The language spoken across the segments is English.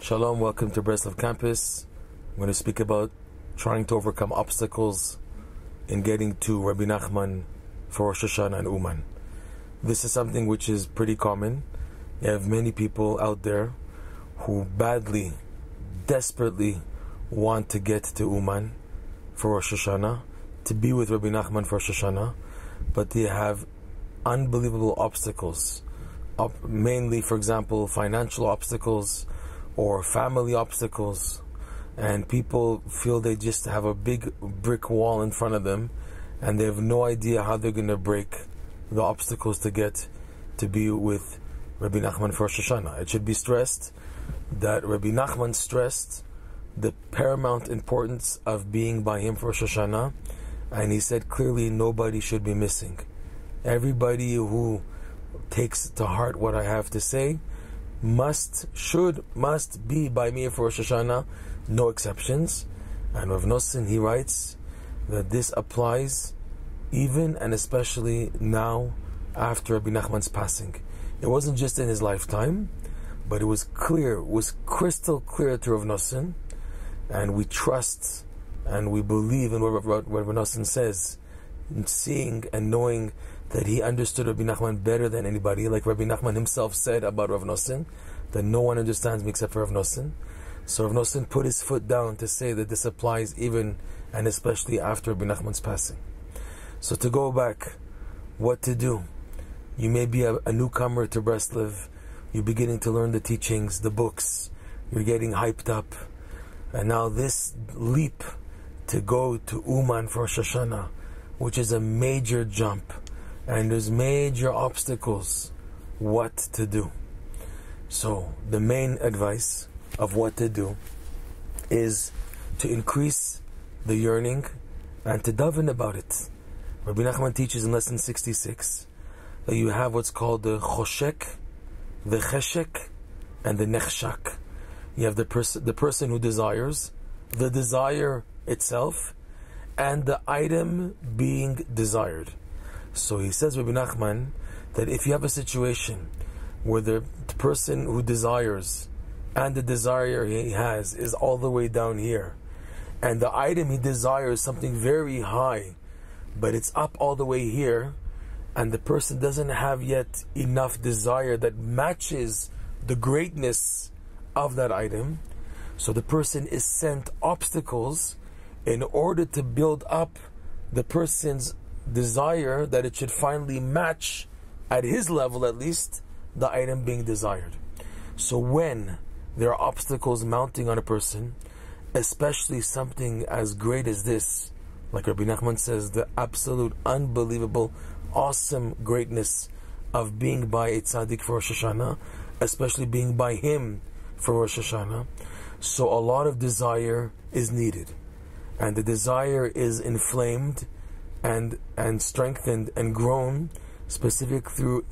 Shalom, welcome to Breslov campus. I'm going to speak about trying to overcome obstacles in getting to Rabbi Nachman for Rosh Hashana and Uman. This is something which is pretty common. You have many people out there who badly, desperately want to get to Uman for Rosh Hashana, to be with Rabbi Nachman for Rosh Hashana, but they have unbelievable obstacles. Mainly, for example, financial obstacles or family obstacles, and people feel they just have a big brick wall in front of them and they have no idea how they're going to break the obstacles to get to be with Rabbi Nachman for Rosh Hashana. It should be stressed that Rabbi Nachman stressed the paramount importance of being by him for Rosh Hashana, and he said clearly nobody should be missing. Everybody who takes to heart what I have to say must be by me for Rosh Hashana, no exceptions. And Rav Nosson, he writes that this applies even and especially now after Rabbi Nachman's passing. It wasn't just in his lifetime, but it was crystal clear to Rav Nosson, and we trust and we believe in what Rav Nosson says, in seeing and knowing that he understood Rabbi Nachman better than anybody, like Rabbi Nachman himself said about Rav Nosson, that no one understands me except for Rav Nosson. So Rav Nosson put his foot down to say that this applies even and especially after Rabbi Nachman's passing. So to go back, what to do? You may be a newcomer to Breslov, you're beginning to learn the teachings, the books, you're getting hyped up, and now this leap to go to Uman for Rosh Hashana, which is a major jump, and there's major obstacles, what to do? So the main advice of what to do is to increase the yearning and to daven about it. Rabbi Nachman teaches in lesson 66 that you have what's called the choshek, the cheshek, and the nechshak. You have the person who desires, the desire itself, and the item being desired. So he says, Rabbi Nachman, that if you have a situation where the person who desires and the desire he has is all the way down here, and the item he desires something very high, but it's up all the way here, and the person doesn't have yet enough desire that matches the greatness of that item, so the person is sent obstacles in order to build up the person's desire that it should finally match, at his level at least, the item being desired. So when there are obstacles mounting on a person, especially something as great as this, like Rabbi Nachman says, the absolute unbelievable, awesome greatness of being by a tzaddik for Rosh Hashana, especially being by him for Rosh Hashana, so a lot of desire is needed, and the desire is inflamed and strengthened and grown specific through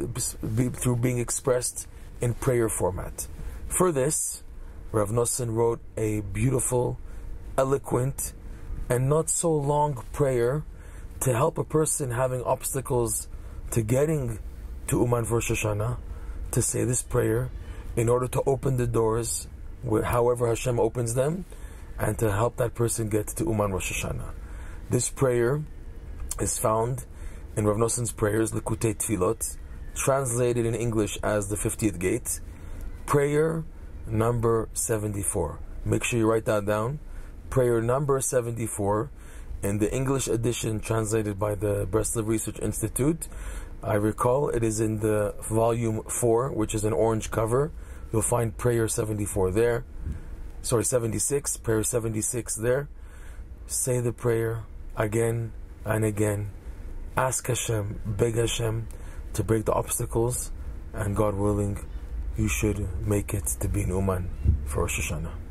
being expressed in prayer format. For this, Rav Nosson wrote a beautiful, eloquent, and not so long prayer to help a person having obstacles to getting to Uman for Rosh Hashana, to say this prayer in order to open the doors however Hashem opens them, and to help that person get to Uman Rosh Hashana. This prayer is found in Rav Nosson's prayers, Likutei Tfilot, translated in English as the 50th gate, prayer number 74. Make sure you write that down. Prayer number 74 in the English edition translated by the Breslov Research Institute. I recall it is in the volume 4, which is an orange cover. You'll find prayer 74 there. 76, prayer 76 there. Say the prayer again and again. Ask Hashem, beg Hashem to break the obstacles, and God willing, you should make it to be in Uman for Rosh Hashana.